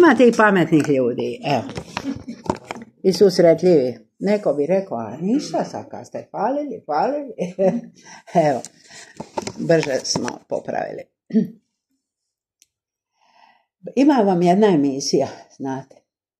Ima tih pametnih ljudi, evo. I susretljivi. Neko bi rekao, a ništa sad kad ste falili. Evo, brže smo popravili. Ima vam jedna emisija, znate.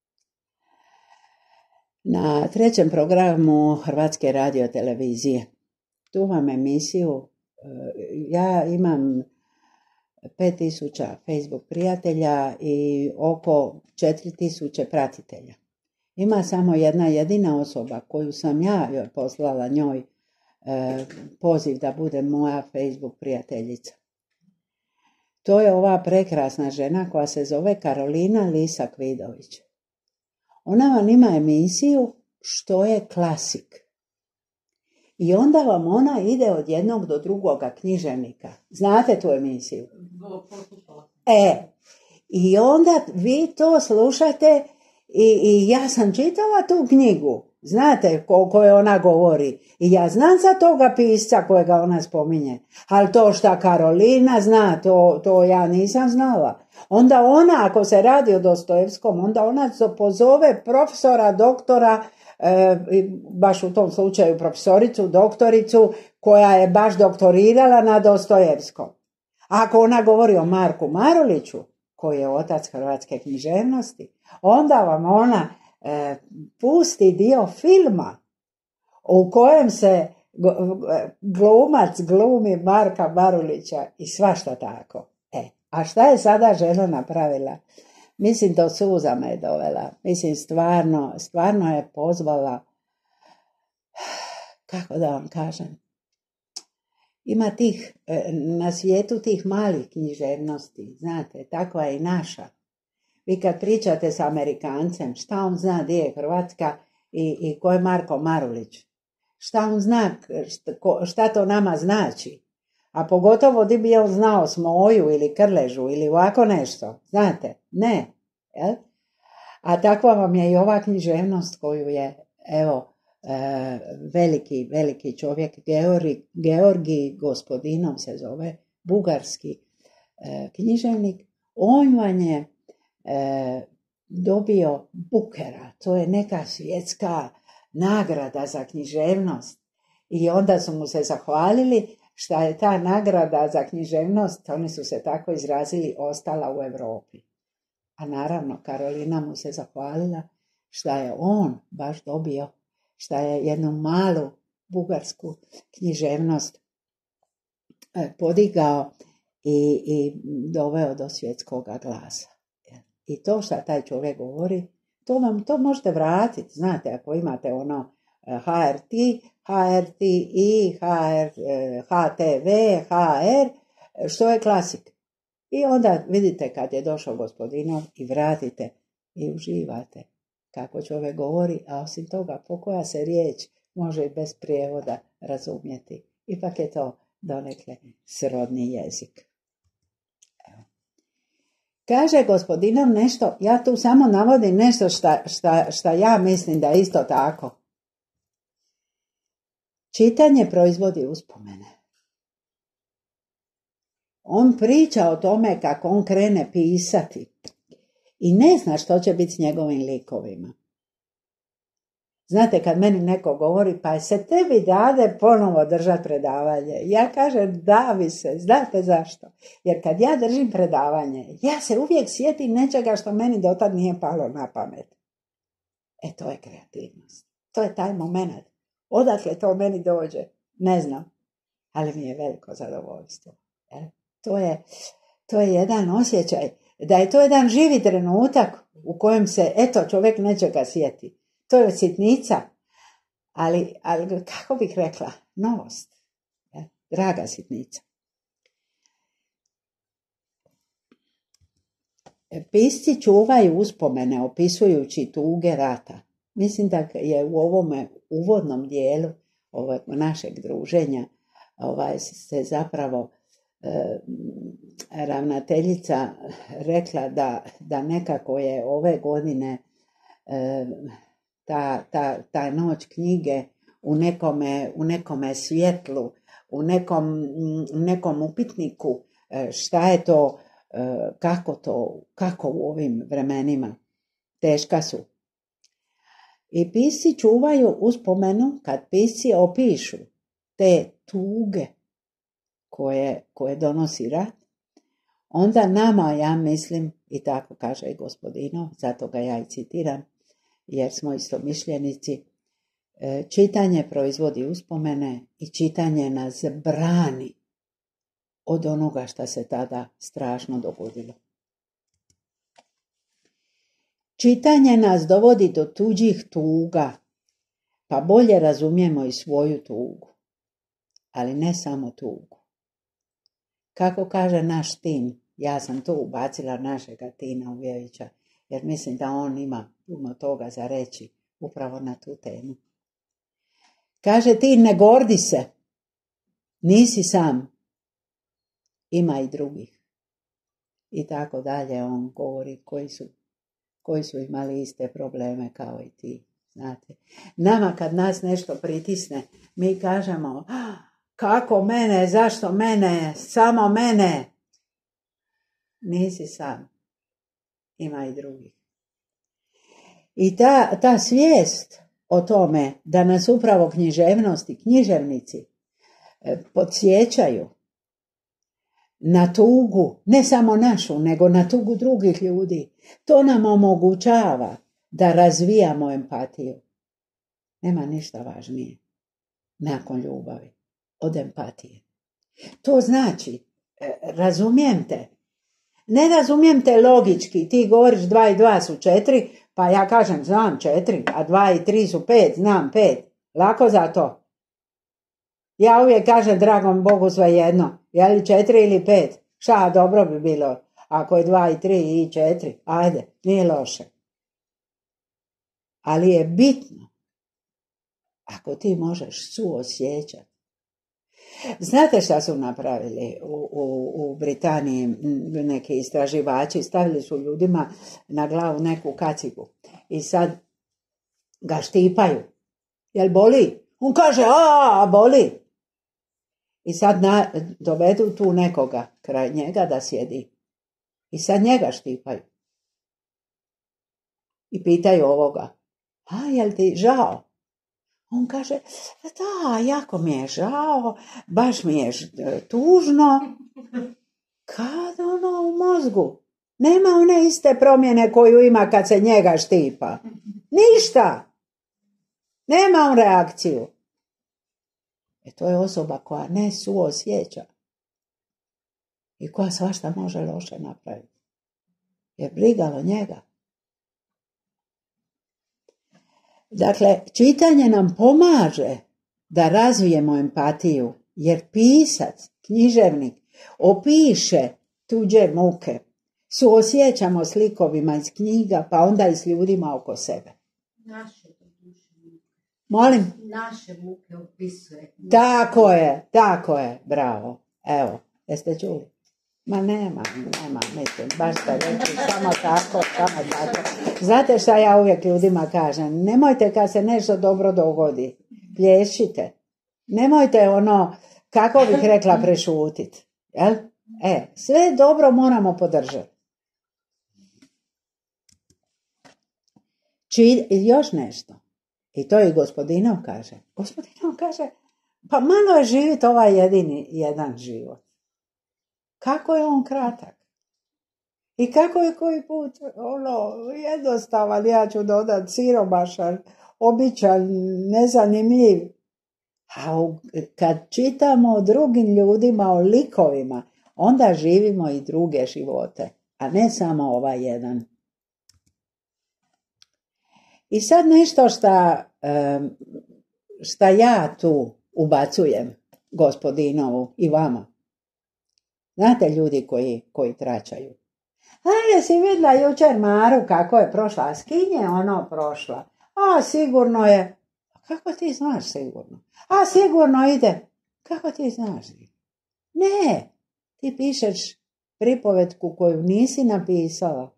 Na 3. programu Hrvatske radiotelevizije. Tu vam emisiju, ja imam 5000 Facebook prijatelja i oko 4000 pratitelja. Ima samo jedna jedina osoba koju sam ja joj poslala njoj poziv da bude moja Facebook prijateljica. To je ova prekrasna žena koja se zove Karolina Lisak-Vidović. Ona vam ima emisiju Što je klasik. I onda vam ona ide od jednog do drugoga književnika. Znate tu emisiju? I onda vi to slušate i ja sam čitala tu knjigu. Znate koje ona govori. I ja znam za toga pisca kojega ona spominje. Ali to šta Karolina zna, to ja nisam znala. Onda ona, ako se radi o Dostojevskom, onda ona pozove profesora, doktora, baš u tom slučaju profesoricu, doktoricu, koja je baš doktorirala na Dostojevskom. Ako ona govori o Marku Maruliću, koji je otac hrvatske književnosti, onda vam ona pusti dio filma u kojem se glumac glumi Marka Marulića i svašta tako. A šta je sada žena napravila? Mislim, do suza me je dovela. Mislim, stvarno je pozvala, kako da vam kažem, ima tih, na svijetu tih malih književnosti, znate, takva je i naša. Vi kad pričate s Amerikancem, šta on zna gdje je Hrvatska i ko je Marko Marulić? Šta on zna, šta to nama znači? A pogotovo di bi on znao Smoju ili Krležu ili ovako nešto, znate? Ne. Jel? A takva vam je i ova književnost koju je, evo, veliki čovjek, Georgij Gospodinov se zove, bugarski književnik. On vam je dobio Bukera, to je neka svjetska nagrada za književnost. I onda su mu se zahvalili šta je ta nagrada za književnost, oni su se tako izrazili, ostala u Europi. A naravno, Karolina mu se zahvalila šta je on baš dobio, šta je jednu malu bugarsku književnost podigao i doveo do svjetskoga glasa. I to što taj čovjek govori, to možete vratiti. Znate, ako imate ono HRT, HRTI, HTV, HR, što je klasik. I onda vidite kad je došao Gospodinov i vratite i uživate kako čovjek govori, a osim toga pokoja se riječ može i bez prijevoda razumjeti. Ipak je to donekle srodni jezik. Evo. Kaže Gospodinov nešto, ja tu samo navodim nešto šta ja mislim da je isto tako. Čitanje proizvodi uspomene. On priča o tome kako on krene pisati i ne zna što će biti s njegovim likovima. Znate, kad meni neko govori, pa se tebi dade ponovo držati predavanje. Ja kažem, da mi se, znate zašto? Jer kad ja držim predavanje, ja se uvijek sjetim nečega što meni dotad nije palo na pamet. To je kreativnost. To je taj moment. Odakle to meni dođe? Ne znam. Ali mi je veliko zadovoljstvo. To je jedan osjećaj. Da je to jedan živi trenutak u kojem se, čovjek nečega sjeti. To je sitnica. Ali kako bih rekla? Novost. Draga sitnica. Pisci čuvaju uspomene opisujući tuge rata. Mislim da je u ovome uvodnom dijelu našeg druženja se zapravo ravnateljica rekla da nekako je ove godine ta noć knjige u nekome svjetlu, u nekom upitniku šta je to kako u ovim vremenima. Teška su. I pisci čuvaju uspomenu kad pisci opišu te tuge koje donosi rat. Onda nama, ja mislim, i tako kaže i Gospodinov, zato ga ja i citiram, jer smo istomišljenici, čitanje proizvodi uspomene i čitanje nas brani od onoga što se tada strašno dogodilo. Čitanje nas dovodi do tuđih tuga, pa bolje razumijemo i svoju tugu, ali ne samo tugu. Kako kaže naš Tin, ja sam tu ubacila našega Tina Ujevića, jer mislim da on ima puno toga za reći upravo na tu temu. Kaže, ti ne gordi se, nisi sam, ima i drugih. I tako dalje on govori koji su imali iste probleme kao i ti. Znate, nama kad nas nešto pritisne, mi kažemo, kako mene, zašto mene, samo mene. Nisi sam, ima i drugih. I ta svijest o tome da nas upravo književnost i književnici podsjećaju na tugu, ne samo našu, nego na tugu drugih ljudi, to nam omogućava da razvijamo empatiju. Nema ništa važnije nakon ljubavi od empatije. To znači, razumijem te. Ne razumijem te logički, ti govoriš 2 i 2 su 4, pa ja kažem znam 4, a 2 i 3 su 5, znam 5. Lako za to. Ja uvijek kažem dragom Bogu svejedno, je li 4 ili 5? Šta, dobro bi bilo, ako je 2 i 3 i 4, ajde, nije loše. Ali je bitno, ako ti možeš suosjećati. Znate šta su napravili u Britaniji neki istraživači? Stavili su ljudima na glavu neku kacigu i sad ga štipaju. Jel boli? On kaže, boli. I sad dovedu tu nekoga kraj njega da sjedi. I sad njega štipaju. I pitaju ovoga, jel ti žao? On kaže, da, jako mi je žao, baš mi je tužno. Kad ono u mozgu? Nema one iste promjene koju ima kad se njega štipa. Ništa. Nema on reakciju. To je osoba koja ne suosjeća. I koja svašta može loše napraviti. Je brigalo njega. Dakle, čitanje nam pomaže da razvijemo empatiju, jer pisac, književnik, opiše tuđe muke. Suosjećamo s likovima iz knjiga, pa onda i s ljudima oko sebe. Naše muke. Molim? Naše muke opisuje. Tako je, bravo. Evo, jeste čuli? Ma nema, mislim, baš da reći, samo tako. Znate šta ja uvijek ljudima kažem? Nemojte kad se nešto dobro dogodi, plješćite. Nemojte kako bih rekla, prešutiti. Jel? Sve dobro moramo podržati. Još nešto. I to i Gospodinov kaže. Gospodinov kaže, pa malo je živjeti ovaj jedan život. Kako je on kratak. I kako je koji put jednostavan, ja ću dodati siromašan, običan, nezanimljiv. A kad čitamo o drugim ljudima, o likovima, onda živimo i druge živote, a ne samo ovaj jedan. I sad nešto šta ja tu ubacujem Gospodinovu i vama. Znate ljudi koji tračaju. Jesi vidjela jučer Maru kako je prošla? A s kim je prošla? Sigurno je. Kako ti znaš sigurno? Sigurno ide. Kako ti znaš? Ne, ti pišeš pripovetku koju nisi napisala.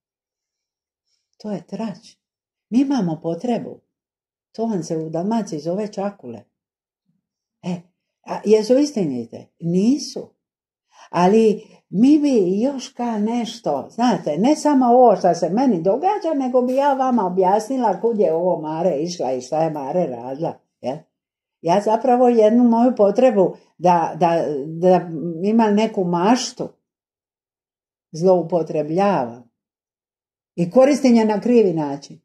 To je trać. Mi imamo potrebu. To vam se u Dalmaciji zove čakule. A jesu istinite? Nisu. Ali mi bi još ka nešto, znate, ne samo ovo što se meni događa, nego bi ja vama objasnila kud je ovo Mare išla i šta je Mare radila. Jel? Ja zapravo jednu moju potrebu da ima neku maštu zloupotrebljavam i koristim je na krivi način.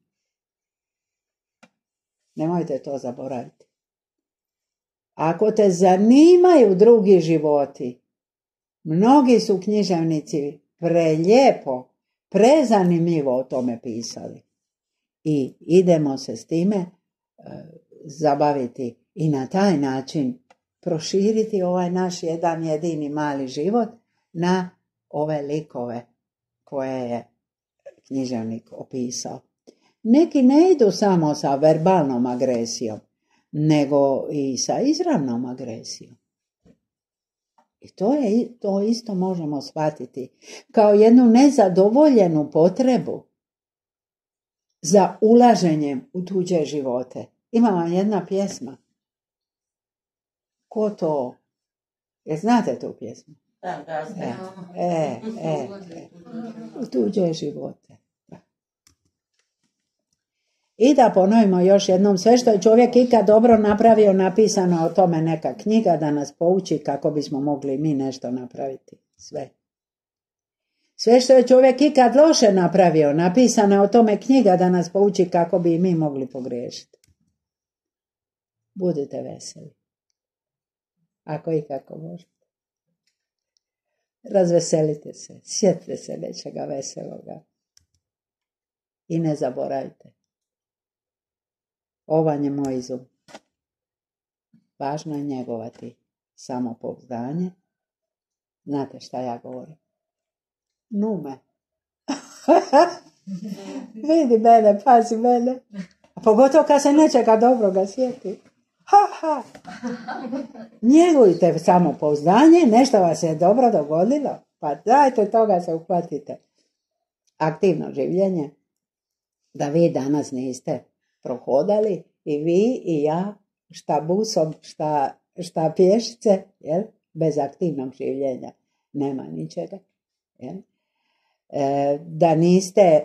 Nemojte to zaboraviti. Ako te zanimaju drugi životi, mnogi su književnici prelijepo, prezanimljivo o tome pisali. I idemo se s time zabaviti i na taj način proširiti ovaj naš jedan jedini mali život na ove likove koje je književnik opisao. Neki ne idu samo sa verbalnom agresijom, nego i sa izravnom agresijom. I to isto možemo shvatiti kao jednu nezadovoljenu potrebu za ulaženjem u tuđe živote. Ima vam jedna pjesma. Ko to? Jer znate tu pjesmu? Da. U tuđe živote. I da ponovimo još jednom, sve što je čovjek ikad dobro napravio, napisano o tome neka knjiga da nas pouči kako bismo mogli mi nešto napraviti. Sve. Sve što je čovjek ikad loše napravio, napisana je o tome knjiga da nas pouči kako bi i mi mogli pogriješiti. Budite veseli. Ako i kako možete. Razveselite se, sjetite se nečega veseloga. I ne zaboravite. Ovan je moj izum. Važno je njegovati samopouzdanje. Znate šta ja govorim? Nume. Vidi mene, pazi mene. A pogotovo kad se nečega dobroga sjeti. Njegujte samopouzdanje, nešto vas je dobro dogodilo, pa dajte toga se uhvatite. Aktivno življenje. Da vi danas niste prohodali i vi i ja, šta busom, šta pješice, jel? Bez aktivnog življenja nema ničega. Jel? Da niste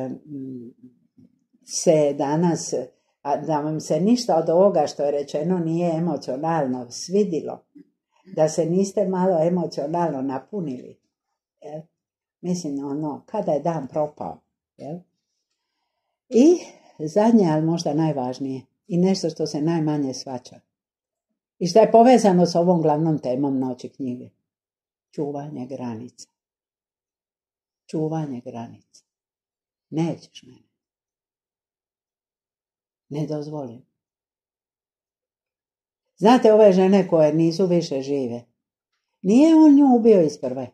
se danas, da vam se ništa od ovoga što je rečeno nije emocionalno svidilo, da se niste malo emocionalno napunili. Jel? Mislim, kada je dan propao. Jel? I zadnje, ali možda najvažnije, i nešto što se najmanje shvaća. I što je povezano s ovom glavnom temom noći knjige. Čuvanje granica. Čuvanje granica. Nećeš mene. Ne dozvolim. Znate, ove žene koje nisu više žive, nije on nju ubio iz prve.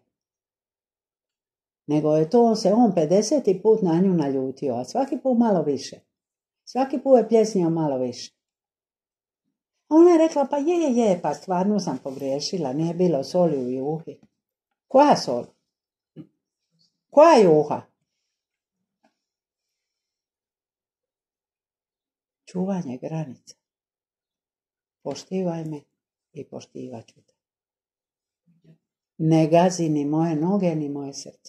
Nego je to se on 50. put na nju naljutio, a svaki put malo više. Svaki put je pljesnio malo više. Ona je rekla, pa je, pa stvarno sam pogriješila, nije bilo soli u juhi. Koja sol? Koja juha? Čuvanje granica. Poštivaj me i poštivat ću te. Ne gazi ni moje noge, ni moje srce.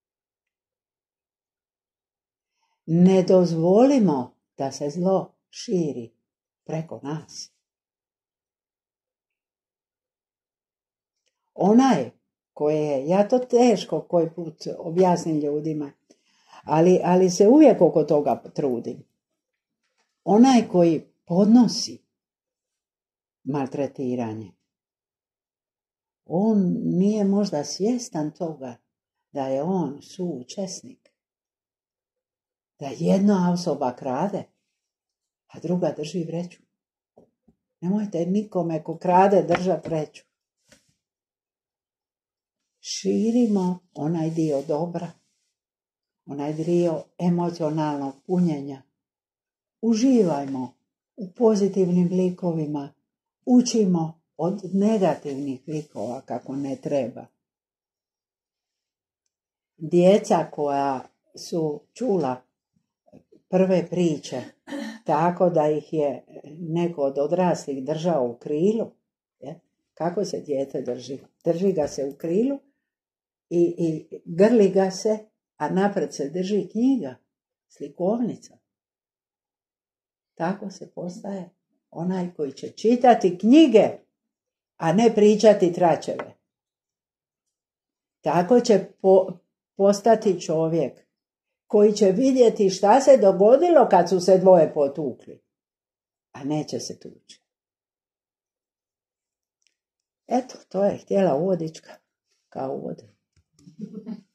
Ne dozvolimo da se zlo širi preko nas. Onaj koji je, ja to teško koji put objasnim ljudima, ali se uvijek oko toga trudim. Onaj koji podnosi maltretiranje, on nije možda svjestan toga da je on suučesnik. Da jedna osoba krade, a druga drži vreću. Nemojte nikome ko krade držati vreću. Širimo onaj dio dobra, onaj dio emocionalnog punjenja. Uživajmo u pozitivnim likovima, učimo od negativnih likova kako ne treba. Djeca koja su čula prve priče tako da ih je neko od odraslih držao u krilu, Kako se dijete drži? Drži ga se u krilu i grli ga se, a napred se drži knjiga, slikovnica. Tako se postaje onaj koji će čitati knjige, a ne pričati tračeve. Tako će postati čovjek koji će vidjeti šta se dogodilo kad su se dvoje potukli, a neće se tući. Eto, to je htjela uvodička kao uvod.